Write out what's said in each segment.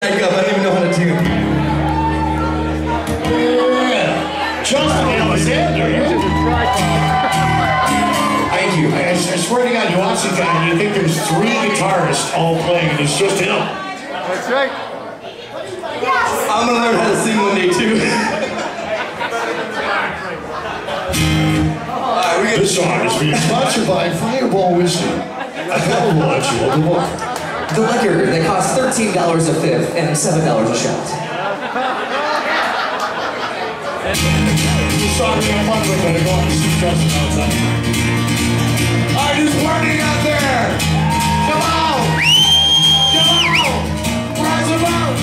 I don't even know how to do. Yeah. Justin Alexander. Thank you. I swear to God, you watch the guy and you think there's 3 guitarists all playing and it's just him. That's right. I'm gonna learn how to sing one day too. Alright, This song is being sponsored by Fireball Whiskey. Available at your local bar. The liquor that costs $13 a fifth and $7 a shot. This song is gonna fun with it. Go on and see Justin outside. Alright, who's partying out there? Come on! Come on! Rise them out!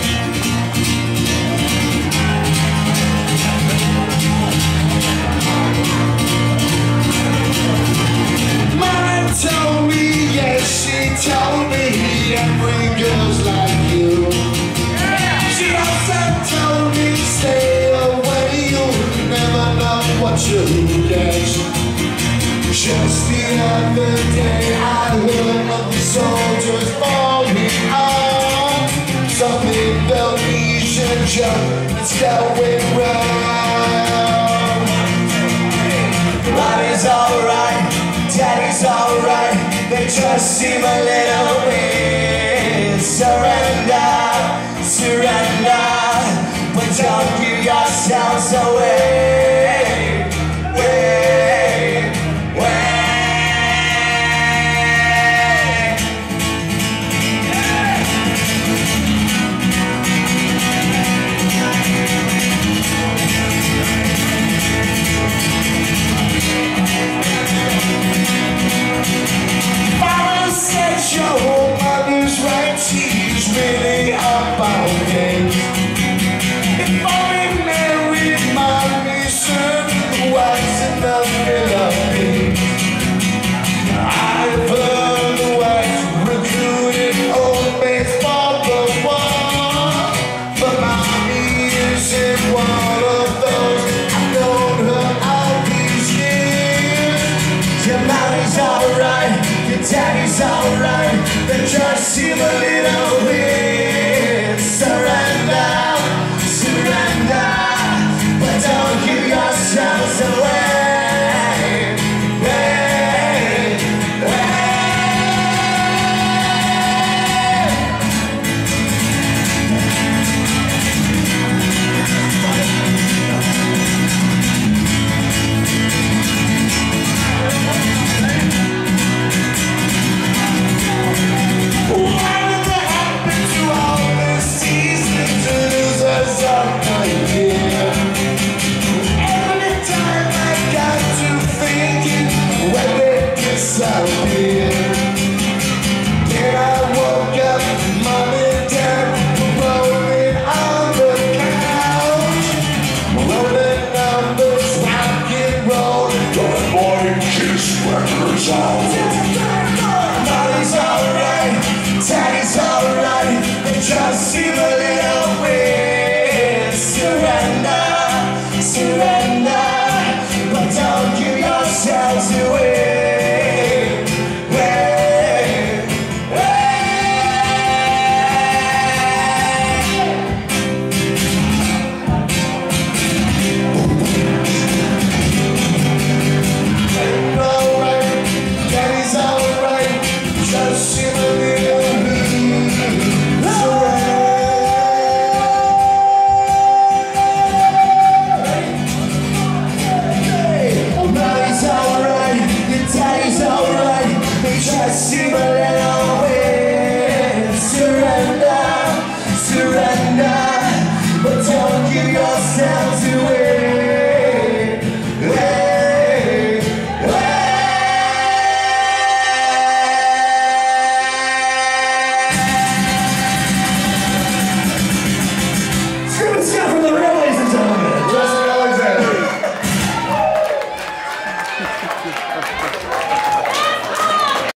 Mama told me, yes, she told me, every girl's like you. She also told me, stay away, you'll never know what you'll get. Just the other day, I heard of the soldiers falling on. Something felt me should jump, it's going wrong. Mommy's alright, daddy's alright, they just seem a little weird. Surrender, surrender, but don't give yourselves away. Wait, wait. Mama said your mother's right, she's really about it. If only Mary, mommy served was in the Philippines. I've heard the wife recruited old maids for the war, but mommy isn't one of those. I've known her all these years. Your mommy's alright, your daddy's alright, they just seem a little